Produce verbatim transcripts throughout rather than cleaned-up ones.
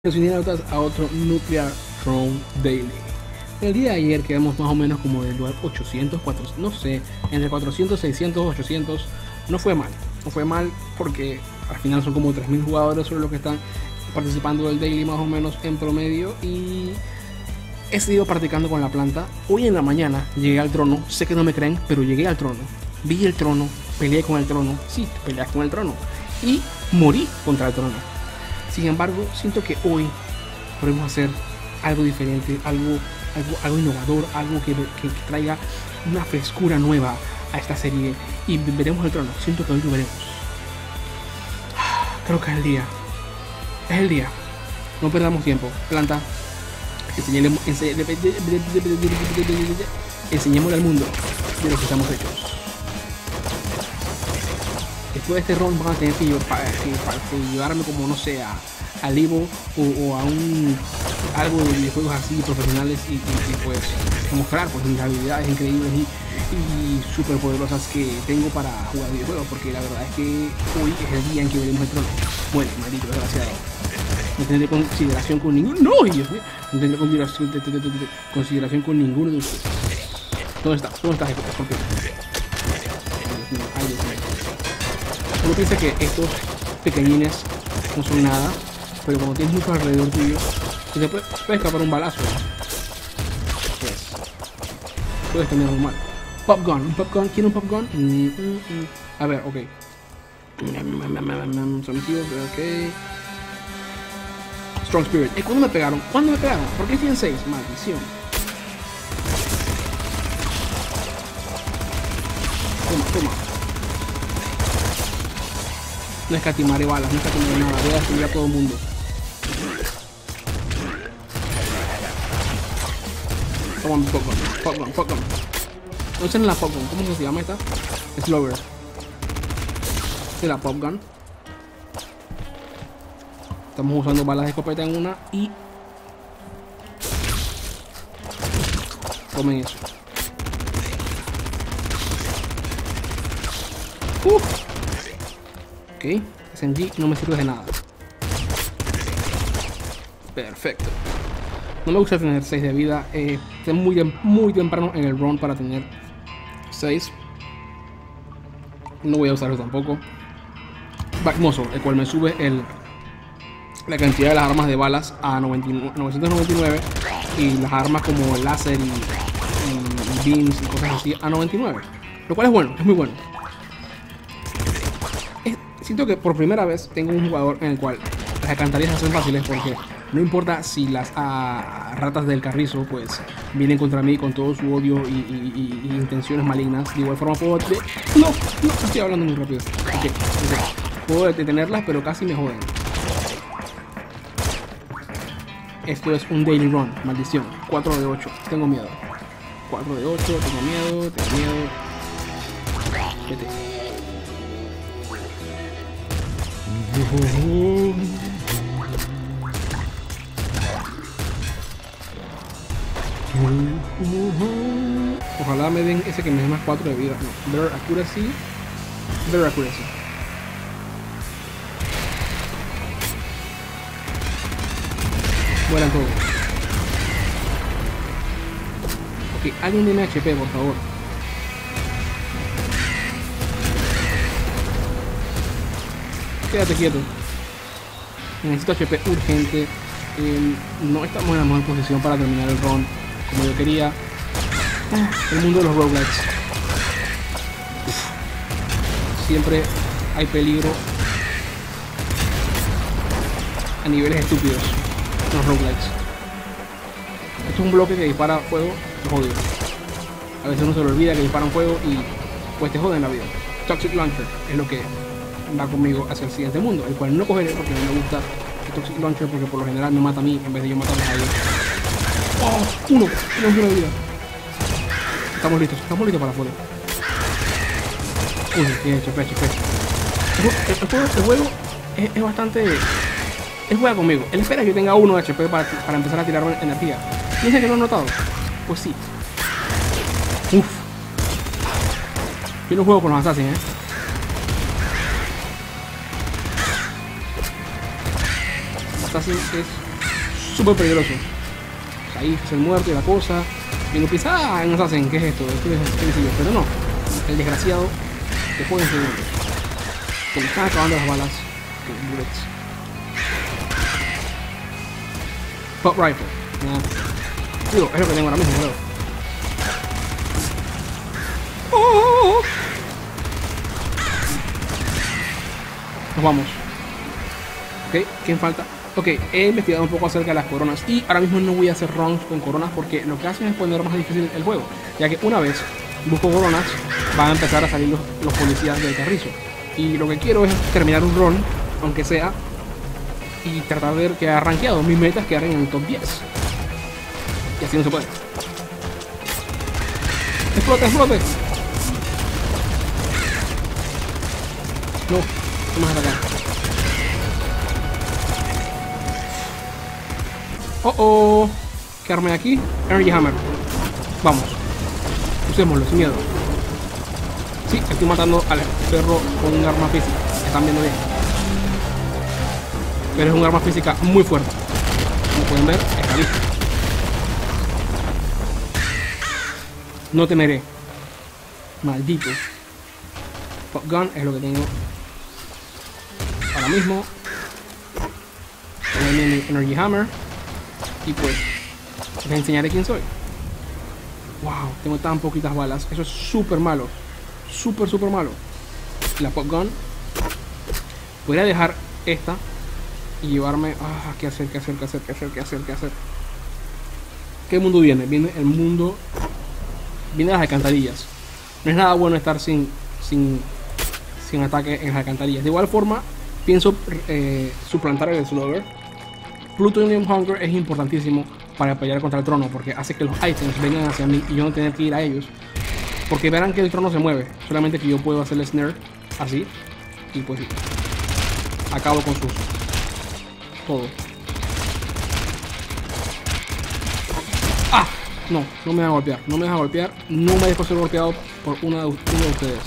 nos unieron a otro Nuclear Throne Daily. El día de ayer quedamos más o menos como del lugar ochocientos, cuatrocientos, no sé, entre cuatrocientos, seiscientos, ochocientos. No fue mal, no fue mal porque al final son como tres mil jugadores sobre los que están participando del daily más o menos en promedio, y he seguido practicando con la planta. Hoy en la mañana llegué al trono, sé que no me creen, pero llegué al trono, vi el trono, peleé con el trono, sí, peleas con el trono, y morí contra el trono. Sin embargo, siento que hoy podemos hacer algo diferente, algo, algo, algo innovador, algo que, que, que traiga una frescura nueva a esta serie, y veremos el trono. Siento que hoy lo veremos. Creo que es el día. Es el día. No perdamos tiempo. Planta. Enseñemos, enseñémosle al mundo de lo que estamos hechos. Después de este round van a tener que, para, para, para llevarme como, no sé, a, al Evo o, o a un algo de videojuegos así profesionales, y, y, y pues mostrar pues mis habilidades increíbles y, y súper poderosas que tengo para jugar videojuegos, porque la verdad es que hoy es el día en que veremos el trono. Bueno, maldito desgraciado. No tendré consideración con ninguno. No, Dios mío. No tendré consideración, de, de, de, de, consideración con ninguno de ustedes. ¿Dónde está? ¿Dónde está Escorpión? Ay, Dios mío. Uno piensa que estos pequeñines no son nada, pero cuando tienes mucho alrededor tuyo, te puede, puede escapar un balazo. Pues, puedes tener normal. Pop gun, un pop gun. ¿Quiere un pop gun? Mm, mm, mm. A ver, ok. Sometido, ok. Strong Spirit. ¿Eh, ¿Cuándo me pegaron? ¿Cuándo me pegaron? ¿Por qué estoy en seis? Maldición. Toma, toma. No escatimaré balas, no escatimaré nada. Voy a destruir a todo el mundo. Toma mi Popgun, Popgun, Popgun. No usen la Popgun. ¿Cómo se llama esta? Slower. Esta es la Popgun. Estamos usando balas de escopeta en una y... tomen eso. Uh. Ok, S M G no me sirve de nada. Perfecto. No me gusta tener seis de vida. Eh, es muy, muy temprano en el round para tener seis. No voy a usarlo tampoco. Back Muzzle, el cual me sube el... la cantidad de las armas de balas a novecientos noventa y nueve, y las armas como el láser y, y, y beams y cosas así a noventa y nueve, lo cual es bueno, es muy bueno. Es, siento que por primera vez tengo un jugador en el cual las alcantarillas son fáciles, porque no importa si las ah, ratas del carrizo pues vienen contra mí con todo su odio y, y, y, y intenciones malignas. De igual forma puedo de... no, no, estoy hablando muy rápido. Okay, okay. Puedo detenerlas, pero casi me joden. Esto es un daily run, maldición. cuatro de ocho, tengo miedo. cuatro de ocho, tengo miedo, tengo miedo. Vete. Ojalá me den ese que me dé más cuatro de vida. No, better accuracy. Better accuracy. Mueran todos. Ok, alguien deme H P, por favor. Quédate quieto. Necesito H P urgente. Eh, no estamos en la mejor posición para terminar el round como yo quería. Ah, el mundo de los roguelikes. Siempre hay peligro a niveles estúpidos. Los roguelikes. Esto es un bloque que dispara fuego, te jodido. A veces uno se le olvida que disparan fuego y pues te joden la vida. Toxic Launcher es lo que va conmigo hacia el siguiente mundo, el cual no cogeré porque no me gusta el Toxic Launcher, porque por lo general me mata a mí en vez de yo matarlos a ellos. ¡Oh! ¡Uno! ¡Tenemos una vida! Estamos listos, estamos listos para fuego. Uy, qué H P, H P. El, el, juego, el juego es, es bastante... Él juega conmigo. Él espera que yo tenga uno de H P para, para empezar a tirar energía. ¿Piensa que no lo han notado? Pues sí. Uff. Yo no juego con los assassins, ¿eh? Assassin es súper peligroso. O sea, ahí es el muerto y la cosa. Y uno piensa, ah, no hacen, ¿qué es esto? Esto es sencillo. Pero no, el desgraciado te pone en segundo. Se le están acabando las balas. Bullets. Pop rifle. Nah. Digo, es lo que tengo ahora mismo, creo. Oh. Nos vamos. Ok, ¿quién falta? Ok, he investigado un poco acerca de las coronas y ahora mismo no voy a hacer runs con coronas porque lo que hacen es poner más difícil el juego, ya que una vez busco coronas van a empezar a salir los, los policías del carrizo y lo que quiero es terminar un run, aunque sea, y tratar de quedar rankeado. Mis metas quedarán en el top diez y así no se puede. ¡Explote, explote! No, no más acá. Oh, oh. ¿Qué arma hay aquí? Energy Hammer. Vamos. Usémoslo, sin miedo. Sí, estoy matando al perro con un arma física. Están viendo bien. Pero es un arma física muy fuerte. Como pueden ver, está listo. No temeré. Maldito. Pop gun es lo que tengo ahora mismo. Tengo mi Energy Hammer. Y pues les enseñaré quién soy. Wow, tengo tan poquitas balas. Eso es súper malo. Súper, súper malo. La pop gun. Podría dejar esta y llevarme... Ah, ¿qué hacer, qué hacer, qué hacer, qué hacer, qué hacer, qué hacer? ¿Qué mundo viene? Viene el mundo... Viene de las alcantarillas. No es nada bueno estar sin, sin, sin ataque en las alcantarillas. De igual forma, pienso eh, suplantar el Slower. Plutonium Hunger es importantísimo para pelear contra el trono porque hace que los items vengan hacia mí y yo no tener que ir a ellos. Porque verán que el trono se mueve, solamente que yo puedo hacerle snare así y pues acabo con sus todo. ¡Ah! No, no me deja golpear, no me deja golpear, no me dejo ser golpeado por una de, uno de ustedes.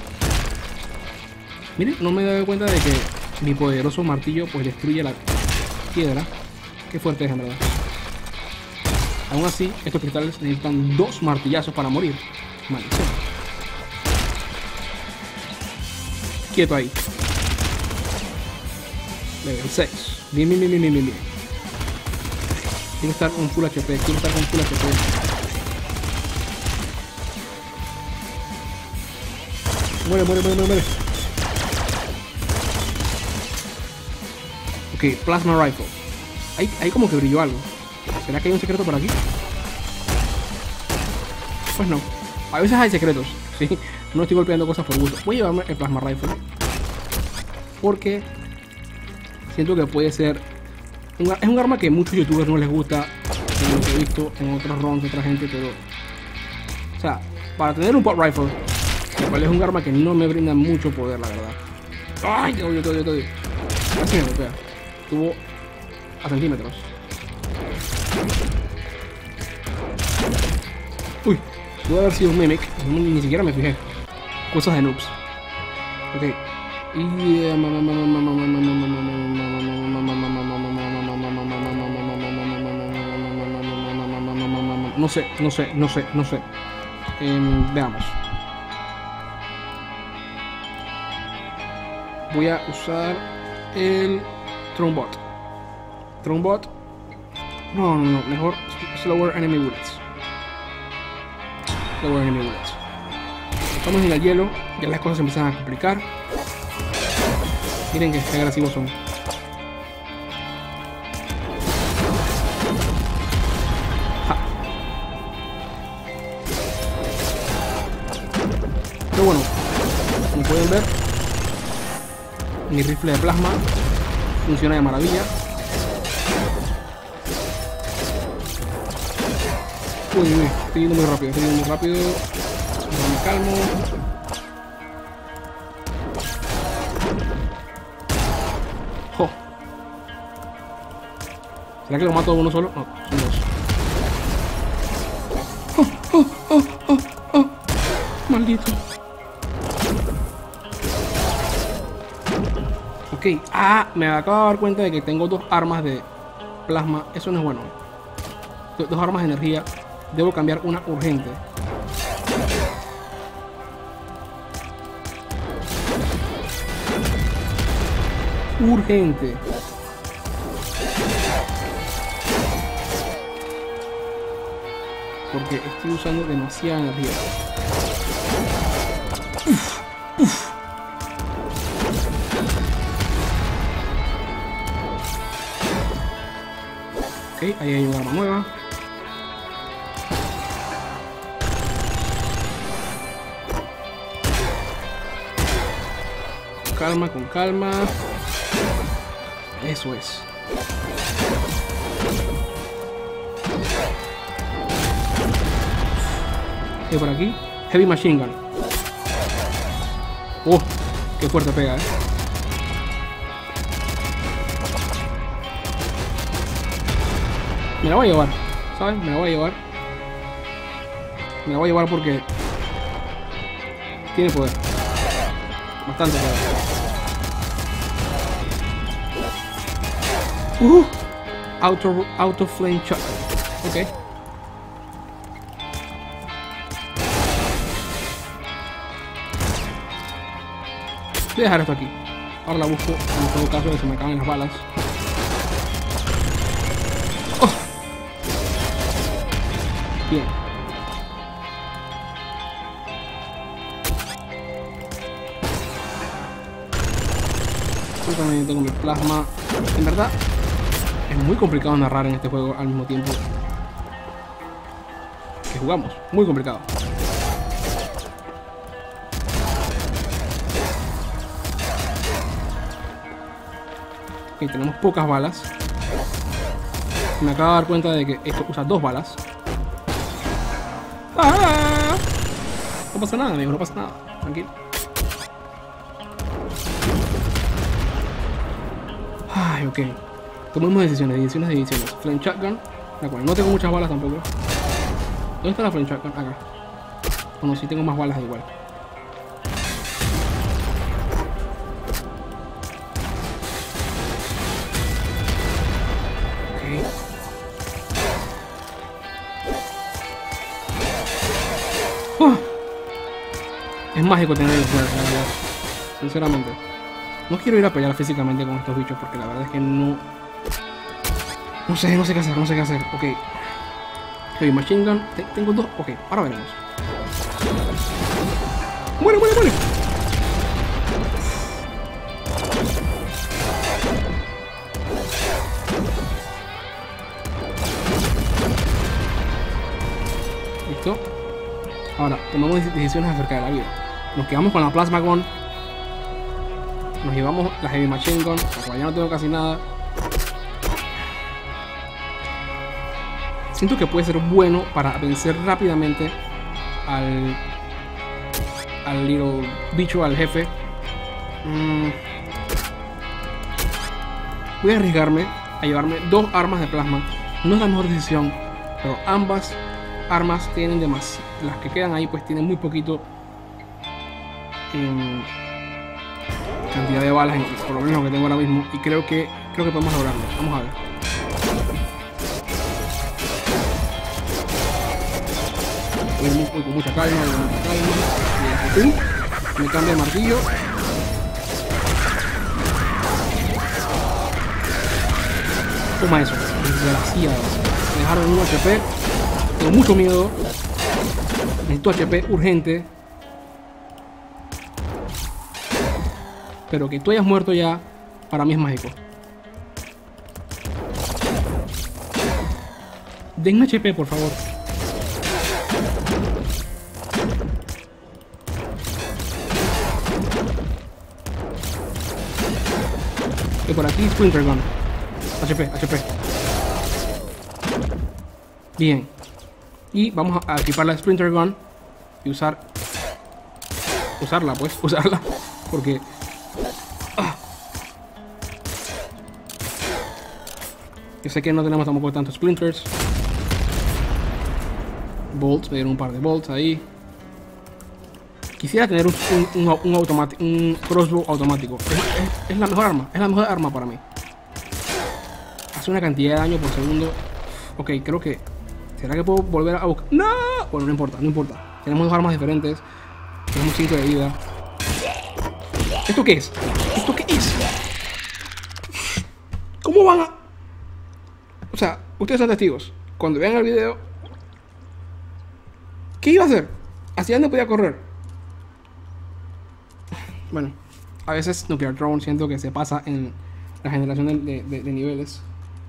Miren, no me doy cuenta de que mi poderoso martillo pues destruye la piedra. Qué fuerte es en verdad. Aún así, estos cristales necesitan dos martillazos para morir. Maldición. Quieto ahí. Level seis. Bien, bien, bien, bien, bien, bien. Quiero estar con full H P. Quiero estar con full H P. Muere, muere, muere, muere, muere. Ok, Plasma Rifle. Ahí, ahí como que brilló algo. ¿Será que hay un secreto por aquí? Pues no. A veces hay secretos, ¿sí? No estoy golpeando cosas por gusto. Voy a llevarme el Plasma Rifle porque siento que puede ser un, es un arma que a muchos youtubers no les gusta, en lo que he visto en otros runs de otra gente, pero o sea, para tener un Pop Rifle, el cual es un arma que no me brinda mucho poder, la verdad. ¡Ay! Te odio, te odio, te odio. Casi me golpea. Estuvo a centímetros. Uy, pudo haber sido un mimic, ni, ni siquiera me fijé. Cosas de noobs. Ok. Y no sé, no sé, no sé, no sé. Eh, veamos. Voy a usar el Thronebot. Thronebot. No, no, no, mejor Slower Enemy Bullets. Slower Enemy Bullets. Estamos en el hielo, ya las cosas se empiezan a complicar. Miren que qué agresivos son. Ja. Pero bueno, como pueden ver, mi rifle de plasma funciona de maravilla. Uy, uy, estoy yendo muy rápido, estoy yendo muy rápido. Me calmo. Oh. ¿Será que lo mato uno solo? No, son dos. Oh, oh, oh, oh, oh. Maldito. Ok, ah, me acabo de dar cuenta de que tengo dos armas de plasma. Eso no es bueno. Dos armas de energía. Debo cambiar una urgente. Urgente. Porque estoy usando demasiada energía. Uf, uf. Ok, ahí hay una arma nueva. Con calma, con calma. Eso es. Y por aquí, Heavy Machine Gun. Oh, qué fuerte pega, eh. Me la voy a llevar, ¿sabes? Me la voy a llevar. Me la voy a llevar porque tiene poder. Bastante poder. Uh, auto, auto flame shot. Ok. Voy a dejar esto aquí. Ahora la busco en todo caso de que se me acaben las balas. Oh. Bien. Yo también tengo mi plasma. En verdad, es muy complicado narrar en este juego al mismo tiempo que jugamos. Muy complicado. Ok, tenemos pocas balas. Me acabo de dar cuenta de que esto usa dos balas. ¡Ah! No pasa nada, amigo, no pasa nada. Tranquilo. Ay, ok. Tomemos decisiones, decisiones, decisiones. Flame Shotgun, la cual no tengo muchas balas tampoco. ¿Dónde está la Flame Shotgun? Acá. Bueno, sí tengo más balas igual. Ok. Uh. Es mágico tener el poder, la verdad. Sinceramente. No quiero ir a pelear físicamente con estos bichos porque la verdad es que no... No sé, no sé qué hacer, no sé qué hacer. Ok. Heavy Machine Gun. Tengo dos. Ok, ahora veremos. ¡Muere, muere, muere! Listo. Ahora, tomamos decisiones acerca de la vida. Nos quedamos con la Plasma Gun. Nos llevamos la Heavy Machine Gun, la cual ya no tengo casi nada. Siento que puede ser bueno para vencer rápidamente al al little bicho, al jefe. Mm. Voy a arriesgarme a llevarme dos armas de plasma. No es la mejor decisión, pero ambas armas tienen demasiado. Las que quedan ahí pues tienen muy poquito en cantidad de balas, por lo menos lo que tengo ahora mismo, y creo que creo que podemos lograrlo. Vamos a ver. Voy, muy, voy con mucha calma, voy con mucha calma. Me cambia el martillo. Toma eso, desgraciado. Me dejaron un H P. Tengo mucho miedo. Necesito H P urgente. Pero que tú hayas muerto ya, para mí es mágico. Denme H P, por favor. Y por aquí, Splinter Gun. H P, H P. Bien. Y vamos a equipar la Splinter Gun y usar... Usarla, pues, usarla. Porque... Ah. Yo sé que no tenemos tampoco tantos Splinters. Bolts, me dieron un par de bolts ahí. Quisiera tener un, un, un, un, automático, un crossbow automático. Es, es, es la mejor arma, es la mejor arma para mí. hace una cantidad de daño por segundo. Ok, creo que... ¿Será que puedo volver a buscar? ¡No! Bueno, no importa, no importa. Tenemos dos armas diferentes. Tenemos cinco de vida. ¿Esto qué es? ¿Esto qué es? ¿Cómo van a...? O sea, ustedes son testigos. Cuando vean el video... ¿Qué iba a hacer? ¿Hacia dónde podía correr? Bueno, a veces Nuclear Throne siento que se pasa en la generación de, de, de, de niveles.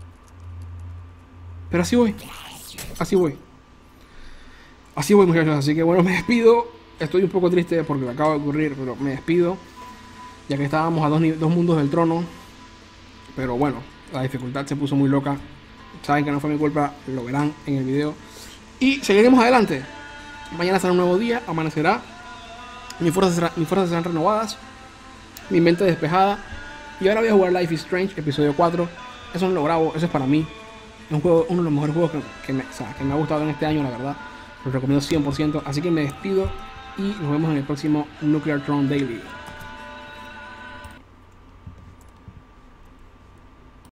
Pero así voy. Así voy. Así voy, muchachos. Así que bueno, me despido. Estoy un poco triste porque me acaba de ocurrir, pero me despido. Ya que estábamos a dos, dos mundos del trono. Pero bueno, la dificultad se puso muy loca. Saben que no fue mi culpa, lo verán en el video. Y seguiremos adelante. Mañana será un nuevo día, amanecerá. Mis fuerzas, serán, mis fuerzas serán renovadas. Mi mente despejada. Y ahora voy a jugar Life is Strange, episodio cuatro. Eso no lo grabo, eso es para mí. Es un juego, uno de los mejores juegos que, que, me, o sea, que me ha gustado en este año, la verdad. Lo recomiendo cien por ciento. Así que me despido y nos vemos en el próximo Nuclear Throne Daily.